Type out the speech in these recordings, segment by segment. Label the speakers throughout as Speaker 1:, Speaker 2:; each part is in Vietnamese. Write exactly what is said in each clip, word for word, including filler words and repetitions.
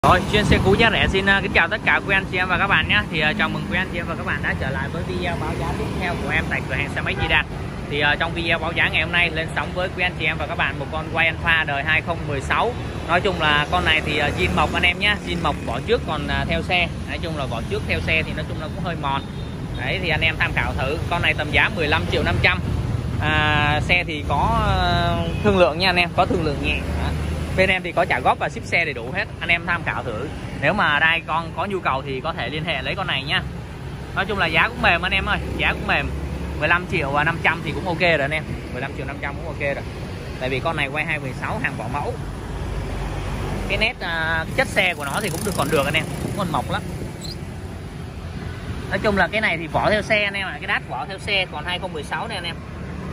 Speaker 1: Rồi, chuyên xe cũ giá rẻ xin uh, kính chào tất cả quý anh chị em và các bạn nhé. Thì uh, chào mừng quý anh chị em và các bạn đã trở lại với video báo giá tiếp theo của em tại cửa hàng xe máy Di Đạt. Thì uh, trong video báo giá ngày hôm nay lên sóng với quý anh chị em và các bạn một con Way Alpha đời hai không một sáu. Nói chung là con này thì uh, zin mộc anh em nhé, zin mộc vỏ trước còn uh, theo xe. Nói chung là vỏ trước theo xe thì nói chung là cũng hơi mòn. Đấy thì anh em tham khảo thử. Con này tầm giá mười lăm triệu năm trăm. À, xe thì có uh, thương lượng nha anh em, có thương lượng nhẹ. Đó. Bên em thì có trả góp và ship xe đầy đủ hết. Anh em tham khảo thử. Nếu mà đây con có nhu cầu thì có thể liên hệ lấy con này nhá. Nói chung là giá cũng mềm anh em ơi, giá cũng mềm. mười lăm triệu và năm trăm thì cũng ok rồi anh em. mười lăm triệu năm trăm cũng ok rồi. Tại vì con này quay hai một sáu hàng vỏ mẫu. Cái nét uh, chất xe của nó thì cũng được còn được anh em, cũng còn mộc lắm. Nói chung là cái này thì vỏ theo xe anh em ạ, à. Cái đát vỏ theo xe còn hai không một sáu này anh em.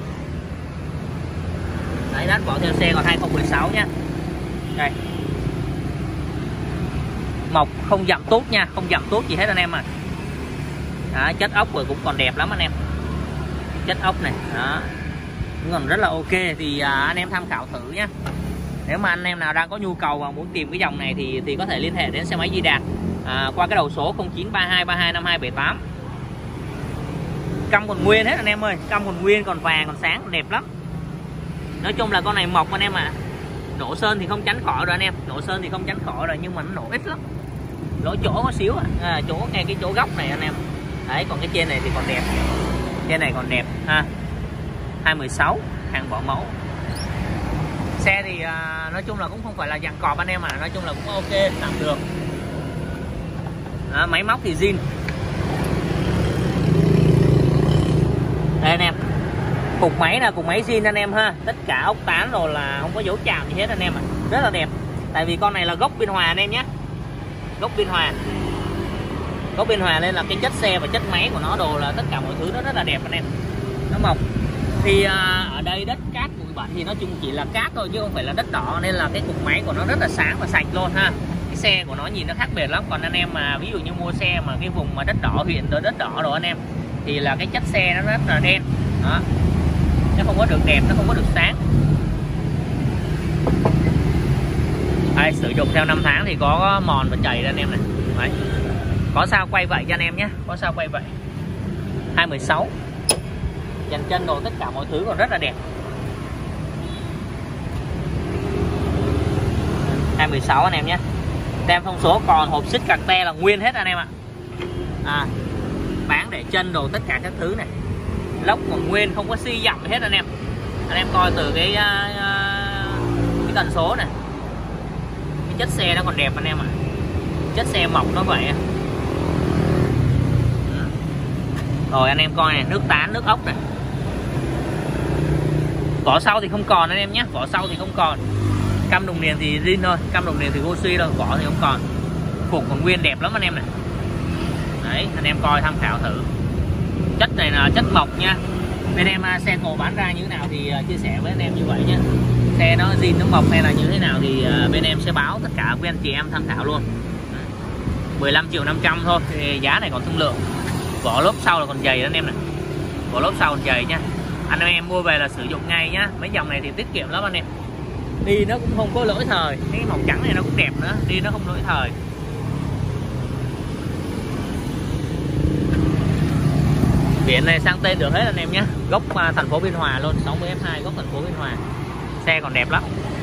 Speaker 1: Đấy, đát vỏ theo xe còn hai không một sáu nhá. Đây. Mộc không dặm tốt nha, không dặm tốt gì hết anh em à. Đó, chất ốc rồi cũng còn đẹp lắm anh em. Chất ốc này, đó. Cũng còn rất là ok thì à, anh em tham khảo thử nhá. Nếu mà anh em nào đang có nhu cầu và muốn tìm cái dòng này thì thì có thể liên hệ đến xe máy Di Đạt à, qua cái đầu số không chín ba hai ba hai năm hai bảy tám. Căm còn nguyên hết anh em ơi, căm còn nguyên, còn vàng, còn sáng, còn đẹp lắm. Nói chung là con này mộc anh em ạ. À. Nổ sơn thì không tránh khỏi rồi anh em, nổ sơn thì không tránh khỏi rồi nhưng mà nó nổ ít lắm, lỗ chỗ có xíu à, chỗ ngay cái chỗ góc này anh em. Đấy, còn cái trên này thì còn đẹp, trên này còn đẹp ha. hai một sáu hàng vỏ mẫu. Xe thì à, nói chung là cũng không phải là dạng cọp anh em ạ. À. Nói chung là cũng ok, tạm được. À, máy móc thì zin. Đây anh em, cục máy là cục máy zin anh em ha, tất cả ốc tán rồi là không có dấu chạm gì hết anh em ạ. À. Rất là đẹp. Tại vì con này là gốc Biên Hòa anh em nhé, gốc Biên Hòa, gốc Biên Hòa nên là cái chất xe và chất máy của nó đồ là tất cả mọi thứ nó rất là đẹp anh em. Nó mộc. Thì à, ở đây đất cát bụi bẩn thì nói chung chỉ là cát thôi chứ không phải là đất đỏ, nên là cái cục máy của nó rất là sáng và sạch luôn ha. Cái xe của nó nhìn nó khác biệt lắm. Còn anh em mà ví dụ như mua xe mà cái vùng mà đất đỏ, huyện tới đất đỏ rồi anh em, thì là cái chất xe nó rất là đen đó, nó không có được đẹp, nó không có được sáng. Đây, sử dụng theo năm tháng thì có mòn và chảy ra anh em này. Đấy. Có sao quay vậy cho anh em nhé, có sao quay vậy. hai một sáu. Dàn chân đồ tất cả mọi thứ còn rất là đẹp. hai một sáu anh em nhé. Tem thông số còn, hộp xích cạc te là nguyên hết anh em ạ. À, bán để chân đồ tất cả các thứ này. Lốc còn nguyên, không có xi dặm hết anh em. Anh em coi từ cái uh, cái cần số này, cái chất xe nó còn đẹp anh em ạ. Chất xe mộc nó vậy. Rồi anh em coi này, nước tán, nước ốc này. Vỏ sau thì không còn anh em nhé, vỏ sau thì không còn. Căm đồng niền thì zin thôi, căm đồng niền thì Gosi thôi, vỏ thì không còn. Cục còn nguyên đẹp lắm anh em này. Đấy, anh em coi tham khảo thử. Chất này là chất mộc nha. Bên em xe cổ bán ra như thế nào thì chia sẻ với anh em như vậy nhé. Xe nó zin, nó mộc hay là như thế nào thì bên em sẽ báo tất cả với anh chị em tham khảo luôn. mười lăm triệu năm trăm thôi, thì giá này còn thương lượng. Vỏ lốp sau là còn dày đó anh em này. Vỏ lốp sau còn dày nha. Anh em mua về là sử dụng ngay nhá. Mấy dòng này thì tiết kiệm lắm anh em. Đi nó cũng không có lỗi thời. Cái màu trắng này nó cũng đẹp nữa, đi nó không lỗi thời. Biển này sang tên được hết anh em nhé. Gốc uh, thành phố Biên Hòa luôn, sáu mươi F hai gốc thành phố Biên Hòa. Xe còn đẹp lắm.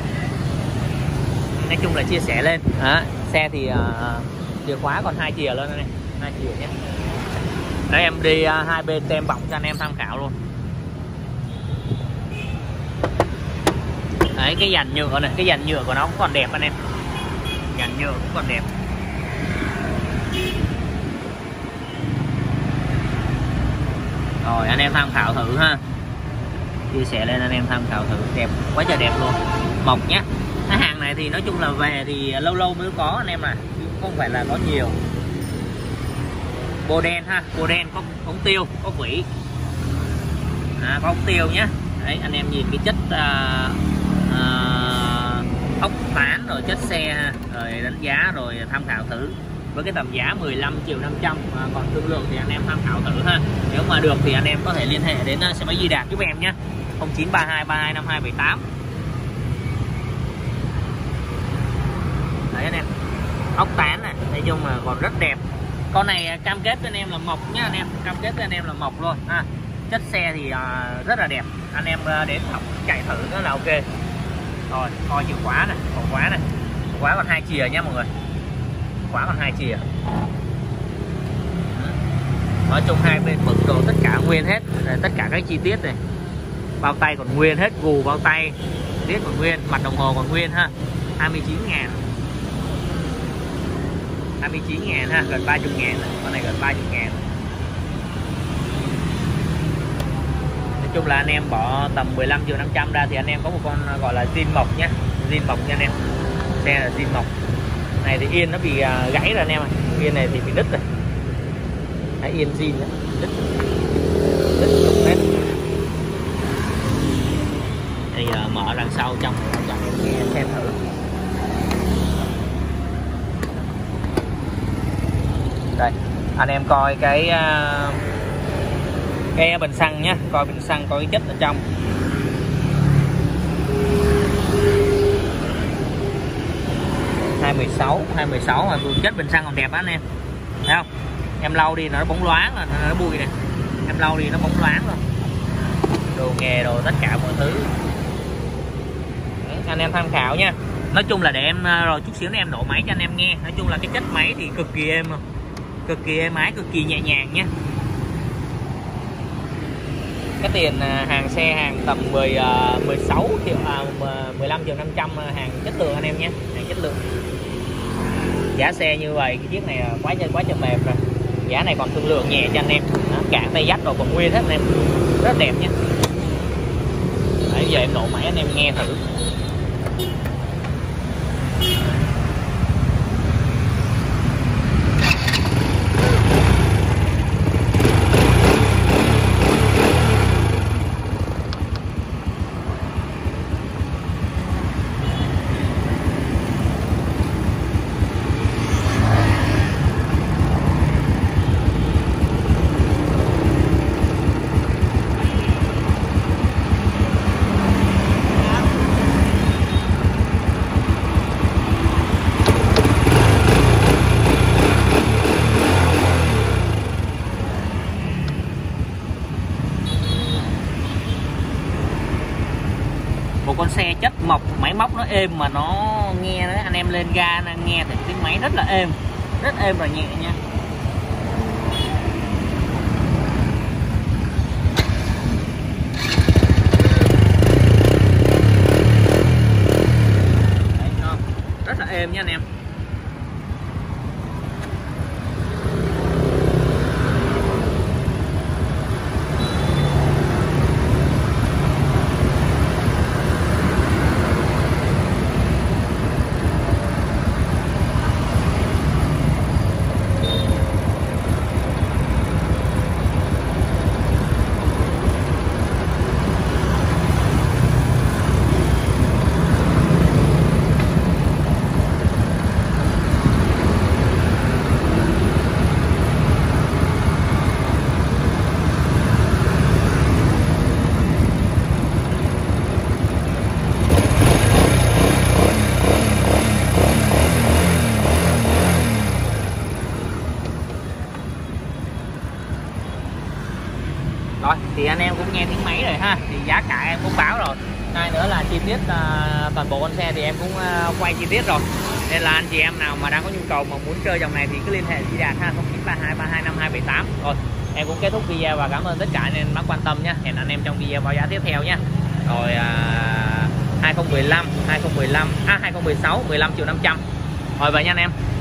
Speaker 1: Nói chung là chia sẻ lên. Đó, xe thì uh, chìa khóa còn hai chìa lên anh em, hai chìa nhé. Đấy, em đi uh, hai bên tem bọng cho anh em tham khảo luôn. Đấy, cái dàn nhựa này, cái dàn nhựa của nó cũng còn đẹp anh em. Dàn nhựa cũng còn đẹp. Rồi anh em tham khảo thử ha. Chia sẻ lên anh em tham khảo thử, đẹp quá trời đẹp luôn. Mộc nhé. Cái hàng này thì nói chung là về thì lâu lâu mới có anh em à, không phải là có nhiều. Bô đen ha, bô đen có ống tiêu, có quỷ. À, có ống tiêu nhé. Đấy, anh em nhìn cái chất uh, uh, ốc tán rồi chất xe rồi đánh giá rồi tham khảo thử. Với cái tầm giá mười lăm triệu năm trăm, à, còn thương lượng thì anh em tham khảo thử ha. Nếu mà được thì anh em có thể liên hệ đến xe máy Di Đạt giúp em nhé, không chín ba hai ba hai năm hai bảy tám. Đấy anh em. ốc tán này, nói chung là còn rất đẹp. Con này cam kết với anh em là mộc nhá anh em, cam kết với anh em là mộc luôn ha. Chất xe thì uh, rất là đẹp, anh em uh, đến học chạy thử nó là ok. Rồi coi chìa khóa này, còn khóa này, khóa còn hai chìa nhá mọi người, khóa còn hai chìa. Nói chung hai bên bực đồ tất cả nguyên hết, tất cả các chi tiết này, bao tay còn nguyên hết, gù bao tay tiết còn nguyên, mặt đồng hồ còn nguyên ha. Hai mươi chín ngàn, hai mươi chín ngàn ha, gần ba mươi ngàn, con này gần ba mươi ngàn. Nói chung là anh em bỏ tầm mười lăm triệu năm trăm ra thì anh em có một con gọi là zin mộc nhé, zin mộc nha anh em. Xe là zin mộc. Này thì yên nó bị gãy rồi anh em ơi, yên này thì bị đứt rồi. Đấy, yên zin đó, đứt, đứt hết. Thì uh, mở đằng sau trong cho anh em nghe xem thử. Đây, anh em coi cái uh, cái bình xăng nhé, coi bình xăng coi cái chất ở trong. hai mươi sáu, hai mươi sáu mà chất bình xăng còn đẹp á anh em. Thấy không? Em lau đi nó bóng loáng rồi, nó bụi này. Em lau đi nó bóng loáng rồi. Đồ nghề đồ tất cả mọi thứ. Đấy, anh em tham khảo nha. Nói chung là để em rồi chút xíu nữa em nổ máy cho anh em nghe. Nói chung là cái chất máy thì cực kỳ êm luôn, cực kỳ êm ái, cực kỳ nhẹ nhàng nhé. Cái tiền hàng xe hàng tầm mười, mười sáu triệu, à, mười lăm triệu năm trăm hàng chất lượng anh em nhé, hàng chất lượng. Giá xe như vậy, cái chiếc này quá chơi quá trời mềm rồi. Giá này còn thương lượng nhẹ cho anh em. Đó, cản tay dắt rồi còn nguyên hết anh em, rất đẹp nhé. Đấy, giờ em nổ máy anh em nghe thử. Một con xe chất mộc, máy móc nó êm mà nó nghe đấy, anh em lên ga anh nghe thì tiếng máy rất là êm, rất êm và nhẹ nha. Đấy, không? Rất là êm nha anh em. Rồi thì anh em cũng nghe tiếng máy rồi ha, thì giá cả em cũng báo rồi. Hai nữa là chi tiết uh, toàn bộ con xe thì em cũng uh, quay chi tiết rồi, nên là anh chị em nào mà đang có nhu cầu mà muốn chơi dòng này thì cứ liên hệ Di Đạt ha, không chín ba hai ba hai năm hai bảy tám. Rồi em cũng kết thúc video và cảm ơn tất cả anh em đã quan tâm nhé. Hẹn anh em trong video báo giá tiếp theo nhé. Rồi uh, hai không một năm, hai không một lăm, à hai không một sáu, mười lăm triệu năm trăm. Rồi vậy nha anh em.